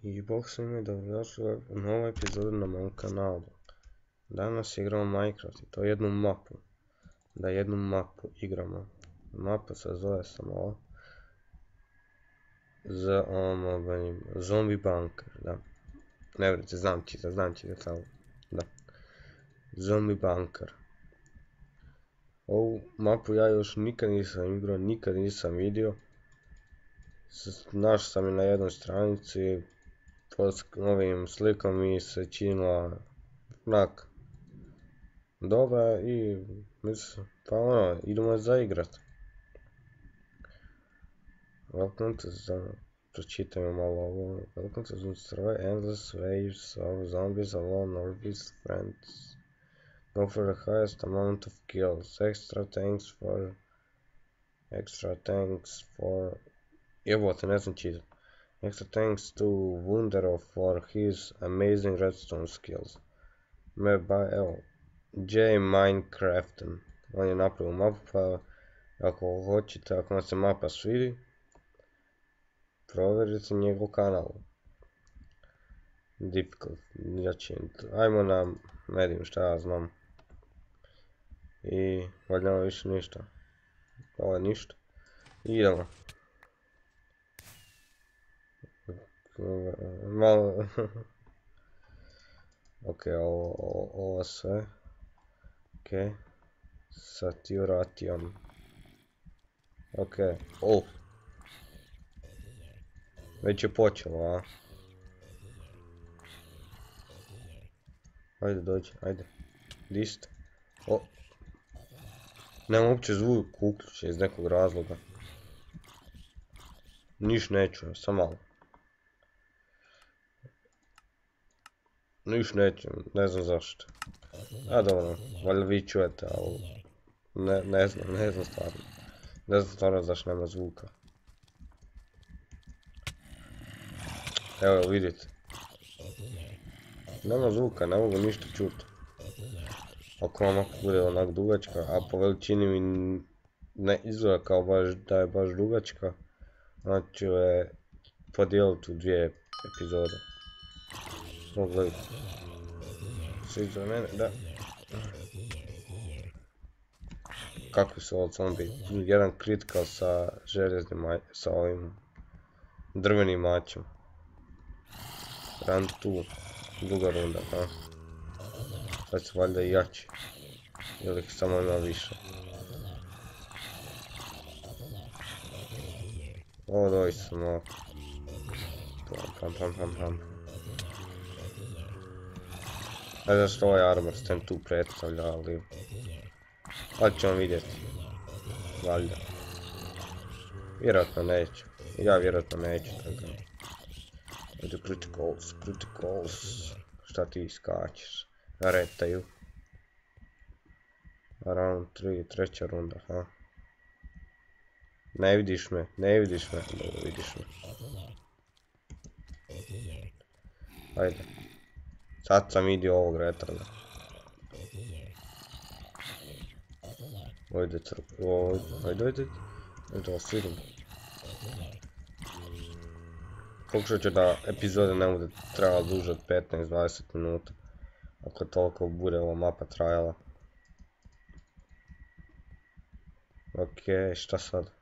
I bog svima, dobrodošli u novu epizodu na mom kanalu. Danas igramo Minecraft i to jednu mapu. Jednu mapu igramo. Mapa se zove samo Zombie Bunker, da. Ne vrite, znam ćete tamo. Da. Zombie Bunker. Ovu mapu ja još nikad nisam igrao, nikad nisam vidio. Našao sam je na jednoj stranici. Pod ovim slikom mi se činila onak dobra i mislim, pa ono, idemo zaigrat. Welcome to the, pročitajmo malo ovo. Welcome to the destroy endless waves of zombies alone or with friends. Go for the highest amount of kills. Extra thanks for... Jebote, ne znam čitat. Extra thanks to Wundero for his amazing redstone skills. Made by, evo, J. Minecraften. On je napravio mapu, pa ako hoćete, ako vam se mapa svidi, provjerite njegov kanal. Difficult, ajmo na medium, šta ja znam. I valjda nema više ništa. Ovo je ništa. Idemo. Malo... Ok, ovo sve. Ok. Saturation. Ok. Oh. Već je počelo, a? Ajde, dođi, ajde. Di ste? O. Nema uopće zvuk uključen iz nekog razloga. Niš ne čujem, sam malo. Niš ne čujem, ne znam zašto. A dobro, valjda vi čujete, ali... Ne znam stvarno. Ne znam stvarno zašto nema zvuka. Evo vidite. Nema zvuka, ne mogu ništa čuti. Ako vam bude onak dugačka, a po veličini mi ne izgleda kao da je baš dugačka, znači ću je podijeliti u dvije epizode. Gledajte. Svi za mene, da. Kakvi su ovo zombi? Jedan critical sa sa ovim drvenim mačem. Run tu. Duga runda, ha? Sad su valjda i jači. Ili ih samo ima više. Ovo doći samo. Pam. Ne znam što ovaj armor stand tu predstavlja, ali... Ali ćemo vidjeti. Valjda. Vjerojatno neću. Ja vjerojatno neću, tako. Ajde, criticals. Šta ti skačeš? Retaju. Round 3, treća runda, ha? Ne vidiš me. Dobro, vidiš me. Ajde. Sad sam vidio ovog retarda. Ajde, ajde. Ajde, osvidim. Pokušat ću da epizode ne bude trajala duže od 15-20 minuta. Ako toliko bude ova mapa trajala. Ok, šta sad?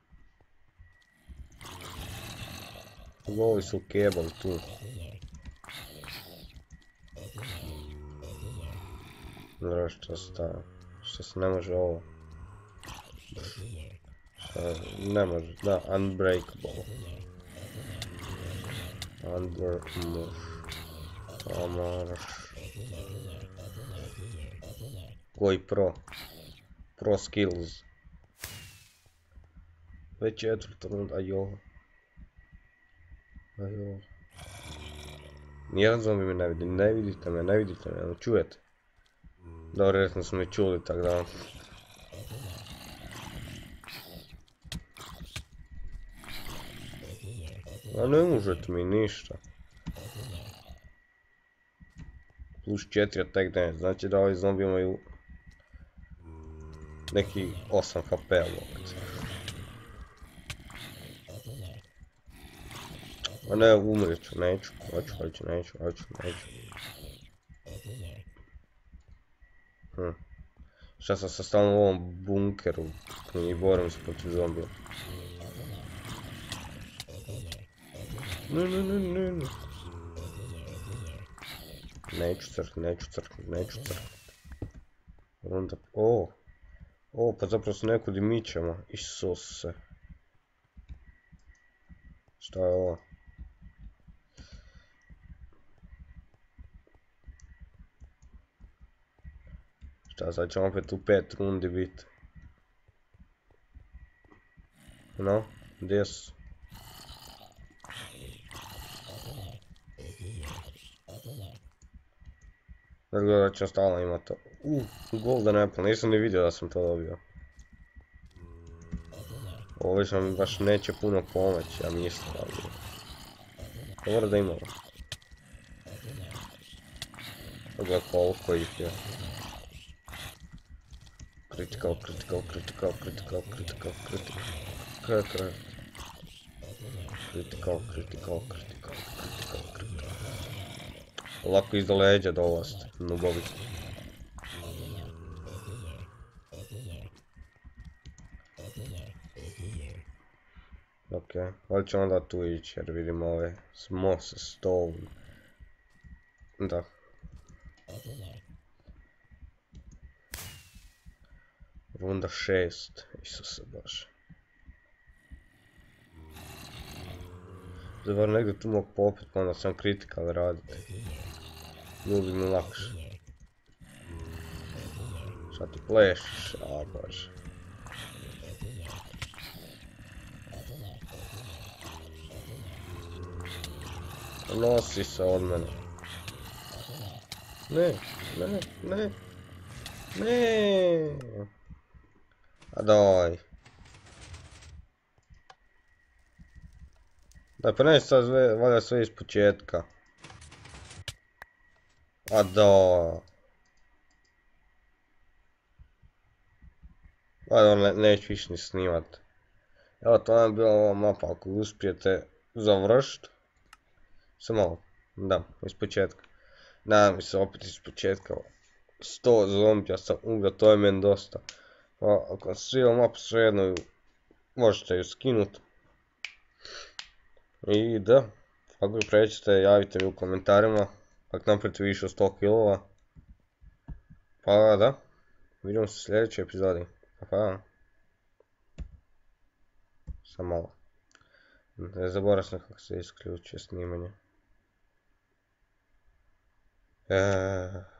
Ovi su kebali tu. Dobro, što se ne može ovo? Ne može, da, unbreakable. Koji pro skills. Već je četvrta runda, ajo. Nijedan zombi me ne vidi, ne vidite me, ne čujete. Dobro, vjerojatno smo me čuli, tako da... A ne možete mi ništa. Plus 4 attack damage, znači da ovi zombi imaju... neki 8 HP-a. A ne, umrijet ću, neću, neću. Šta sam se stalno u ovom bunkeru i borim se protiv zombija. Ne. Neću crknut. Onda, pa zapravo se nekud i mićemo, Isuse. Šta je ovo? Šta, sad ćemo opet u 5 rundi biti. No, gdje su? Izgleda da ću stalno imati to. Golden apple, nisam ni vidio da sam to dobio. Ovo već nam baš neće puno pomoći, ja mislim, ali... Dobro da imamo. Pogledaj koliko ih je. Critical. Lako iza leđa dolazi, nubovi. Ok, ali ću onda tu ići jer vidim ove Moss Stone. Da. Runda 6, Isuse Bože. Zabar negdje tu mogu popet, pa onda sam critical raditi. Bilo bi mi lakše. Šta ti plešiš, a Bože. Nosi se od mene. Ne. A daj. Da, pa neće sad valja sve iz početka. A da. Valjda neću više ni snimat. Evo, to nam je bila ova mapa, ako uspijete završiti. Samo malo, da, iz početka. Nadam mi se opet iz početka. 100 zombija sam ubio, to je meni dosta. Pa ako se sviđa mapu, svejedno ju možete ju skinut. I da, ako ju prećete, javite mi u komentarima. Ako napravite više od 100 kilova. Pa da, vidimo se u sljedećoj epizodi. Pa. Samo malo. Ne zaboravim sam kako se isključuje snimanje.